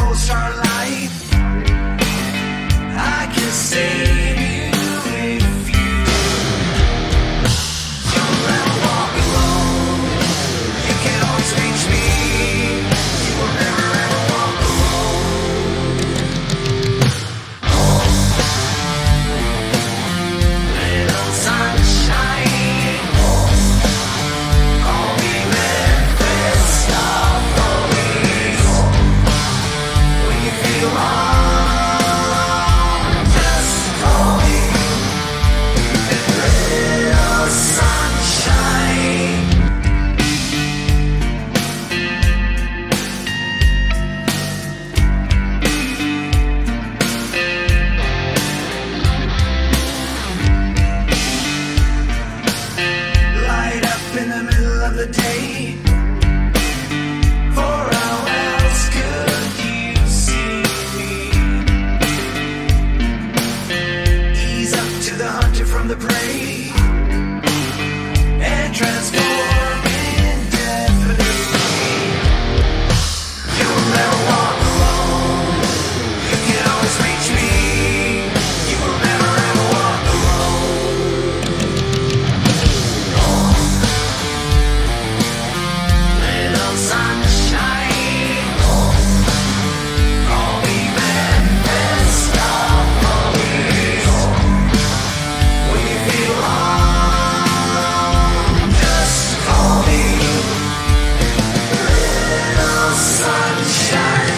cold starlight. I can save you if you'll never walk alone. You can always reach me. You will never ever walk alone. Little sunshine, call me Memphis, police. When you feel alone, just call me little sunshine. Light up in the middle of the day. For how else could you see me? Ease up to the hunter from the prey and transform indefinitely. You'll never walk alone. You can always reach me. You will never ever walk alone. Little sunshine, call me Memphis, police. When you feel alone, just call me little sunshine.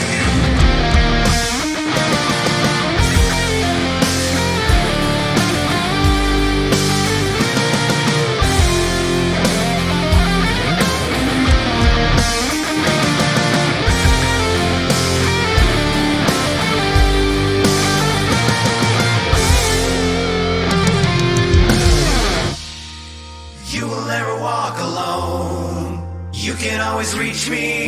You will never walk alone. You can always reach me.